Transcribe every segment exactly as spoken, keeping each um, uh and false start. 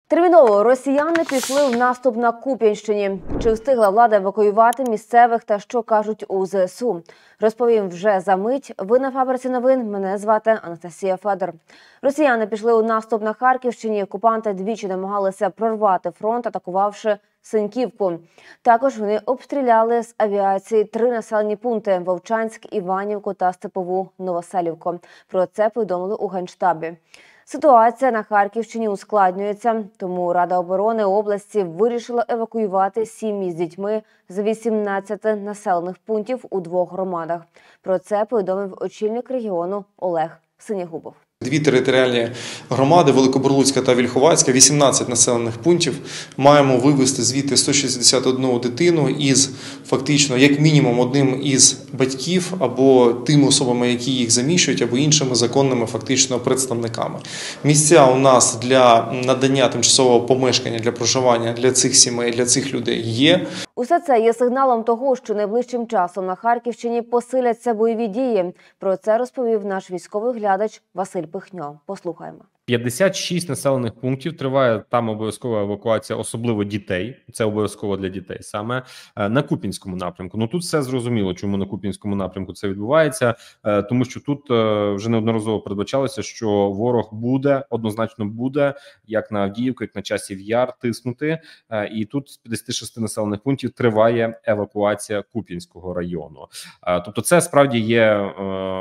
Терміново росіяни пішли в наступ на Куп'янщині. Чи встигла влада евакуювати місцевих та що кажуть у зе ес у? Розповім вже за мить. Ви на Фабриці новин. Мене звати Анастасія Федор. Росіяни пішли у наступ на Харківщині. Окупанти двічі намагалися прорвати фронт, атакувавши Синьківку. Також вони обстріляли з авіації три населені пункти – Вовчанськ, Іванівку та Степову Новоселівку. Про це повідомили у Генштабі. Ситуація на Харківщині ускладнюється, тому Рада оборони області вирішила евакуювати сім'ї з дітьми з вісімнадцяти населених пунктів у двох громадах. Про це повідомив очільник регіону Олег Синягубов. Дві територіальні громади – Великобурлуцька та Вільховацька, вісімнадцять населених пунктів. Маємо вивезти звідти сто шістдесят одну дитину із, фактично, як мінімум, одним із батьків або тими особами, які їх заміщують, або іншими законними, фактично, представниками. Місця у нас для надання тимчасового помешкання, для проживання для цих сімей, для цих людей є. Усе це є сигналом того, що найближчим часом на Харківщині посиляться бойові дії. Про це розповів наш військовий глядач Василь Пихньо. Послухаємо. п'ятдесят шість населених пунктів, триває там обов'язкова евакуація, особливо дітей. Це обов'язково для дітей саме на Куп'янському напрямку. Ну тут все зрозуміло, чому на Куп'янському напрямку це відбувається, тому що тут вже неодноразово передбачалося, що ворог буде, однозначно буде, як на Авдіївку, як на Часів Яр, тиснути. І тут з п'ятдесят шести населених пунктів триває евакуація Куп'янського району. Тобто це справді є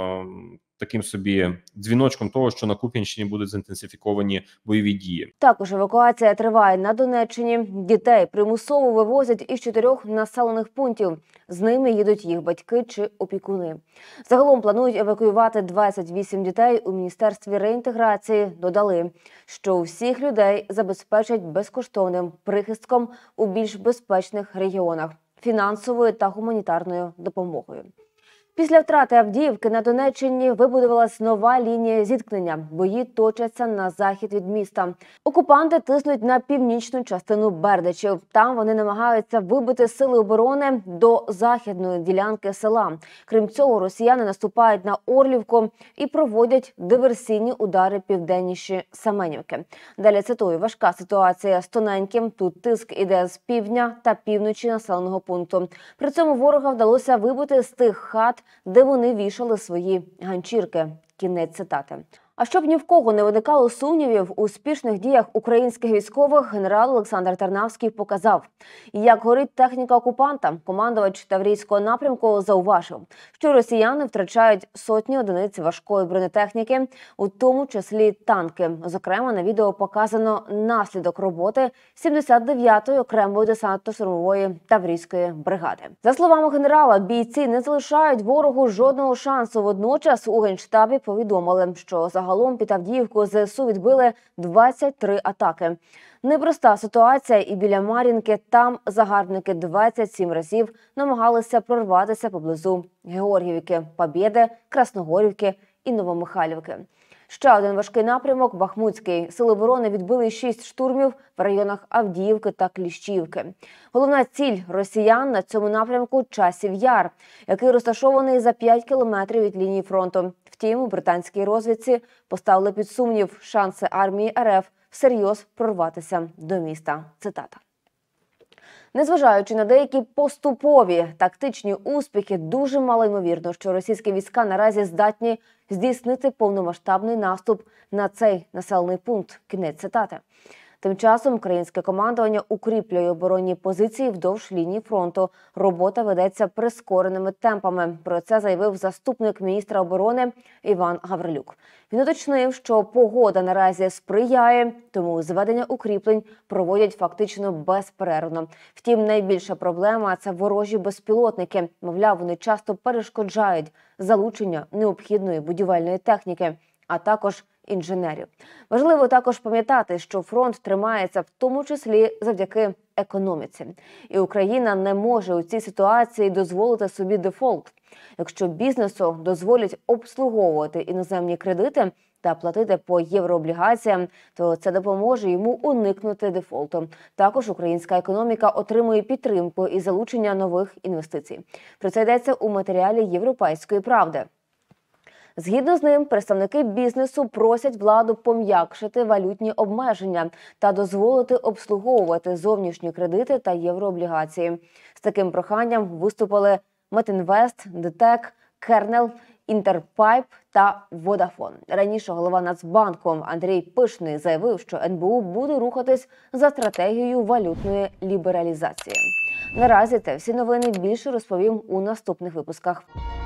таким собі дзвіночком того, що на Куп'янщині будуть заінтенсифіковані бойові дії. Також евакуація триває на Донеччині. Дітей примусово вивозять із чотирьох населених пунктів. З ними їдуть їх батьки чи опікуни. Загалом планують евакуювати двадцять вісім дітей. У Міністерстві реінтеграції додали, що всіх людей забезпечать безкоштовним прихистком у більш безпечних регіонах, фінансовою та гуманітарною допомогою. Після втрати Авдіївки на Донеччині вибудувалась нова лінія зіткнення. Бої точаться на захід від міста. Окупанти тиснуть на північну частину Бердичів. Там вони намагаються вибити сили оборони до західної ділянки села. Крім цього, росіяни наступають на Орлівку і проводять диверсійні удари південніше Семенівки. Далі цитую: важка ситуація з Тоненьким. Тут тиск іде з півдня та півночі населеного пункту. При цьому ворога вдалося вибити з тих хат, де вони вішали свої ганчірки. Кінець цитати. А щоб ні в кого не виникало сумнівів у успішних діях українських військових, генерал Олександр Тарнавський показав, як горить техніка окупанта. Командувач Таврійського напрямку зауважив, що росіяни втрачають сотні одиниць важкої бронетехніки, у тому числі танки. Зокрема, на відео показано наслідок роботи сімдесят дев'ятої окремої десантно-штурмової Таврійської бригади. За словами генерала, бійці не залишають ворогу жодного шансу. Водночас у Генштабі повідомили, що загалом Загалом під Авдіївку зе ес у відбили двадцять три атаки. Непроста ситуація і біля Мар'їнки. Там загарбники двадцять сім разів намагалися прорватися поблизу Георгіївки, Побєди, Красногорівки і Новомихайлівки. Ще один важкий напрямок – Бахмутський. Сили оборони відбили шість штурмів в районах Авдіївки та Кліщіївки. Головна ціль росіян на цьому напрямку – Часів Яр, який розташований за п'ять кілометрів від лінії фронту. Втім, у британській розвідці поставили під сумнів шанси армії ер еф всерйоз прорватися до міста. Цитата. Незважаючи на деякі поступові тактичні успіхи, дуже малоймовірно, що російські війська наразі здатні здійснити повномасштабний наступ на цей населений пункт. Кінець цитати. Тим часом українське командування укріплює оборонні позиції вдовж лінії фронту. Робота ведеться прискореними темпами. Про це заявив заступник міністра оборони Іван Гаврилюк. Він уточнив, що погода наразі сприяє, тому зведення укріплень проводять фактично безперервно. Втім, найбільша проблема – це ворожі безпілотники. Мовляв, вони часто перешкоджають залучення необхідної будівельної техніки, а також інженерів. Важливо також пам'ятати, що фронт тримається в тому числі завдяки економіці. І Україна не може у цій ситуації дозволити собі дефолт. Якщо бізнесу дозволять обслуговувати іноземні кредити та платити по єврооблігаціям, то це допоможе йому уникнути дефолту. Також українська економіка отримує підтримку і залучення нових інвестицій. Про це йдеться у матеріалі «Європейської правди». Згідно з ним, представники бізнесу просять владу пом'якшити валютні обмеження та дозволити обслуговувати зовнішні кредити та єврооблігації. З таким проханням виступили Метінвест, ДТЕК, Кернел, Інтерпайп та Водафон. Раніше голова Нацбанку Андрій Пишний заявив, що ен бе у буде рухатись за стратегією валютної лібералізації. Наразі це всі новини. Більше розповім у наступних випусках.